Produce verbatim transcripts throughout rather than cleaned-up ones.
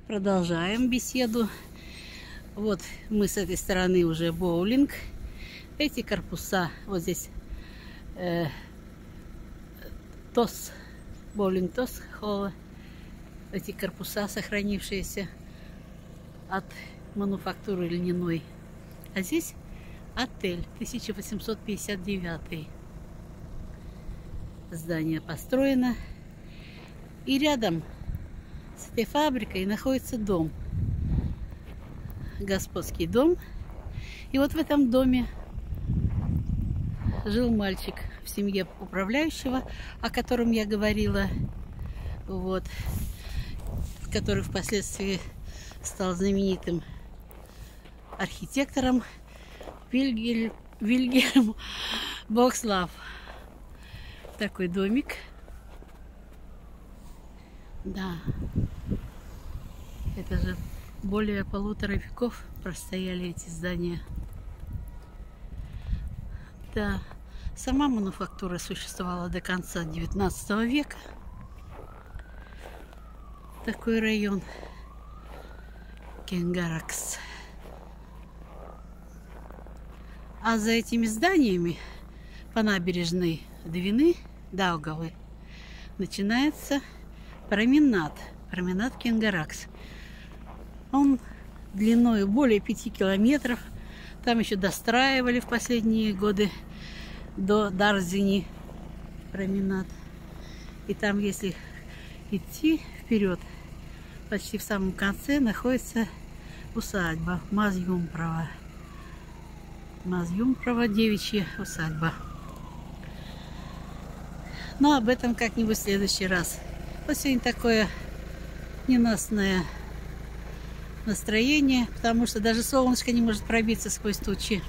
Продолжаем беседу. Вот мы с этой стороны уже боулинг. Эти корпуса, вот здесь э, ТОС, боулинг ТОС холла. Эти корпуса, сохранившиеся от мануфактуры льняной. А здесь отель, тысяча восемьсот пятьдесят девятый. Здание построено. И рядом с этой фабрикой находится дом. Господский дом. И вот в этом доме жил мальчик в семье управляющего, о котором я говорила. Вот. Который впоследствии стал знаменитым архитектором Вильгельм, Вильгельм Богслав. Такой домик. Да. Это же более полутора веков простояли эти здания. Да. Сама мануфактура существовала до конца девятнадцатого века. Такой район Кенгаракс. А за этими зданиями по набережной Двины, Даугавы, начинается променад. Променад Кенгаракс. Он длиной более пяти километров. Там еще достраивали в последние годы до Дарзини променад. И там, если идти вперед, почти в самом конце находится усадьба Мазюмпрова. Мазюмпрова, девичья усадьба. Но об этом как-нибудь в следующий раз. Вот сегодня такое ненастное настроение, потому что даже солнышко не может пробиться сквозь тучи.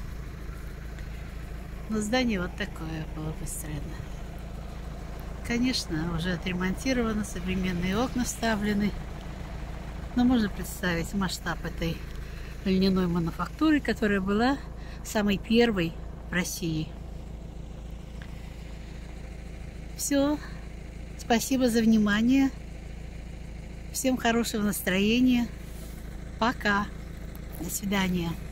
Но здание вот такое было построено. Конечно, уже отремонтировано, современные окна вставлены. Но можно представить масштаб этой льняной мануфактуры, которая была самой первой в России. Все. Спасибо за внимание. Всем хорошего настроения. Пока. До свидания.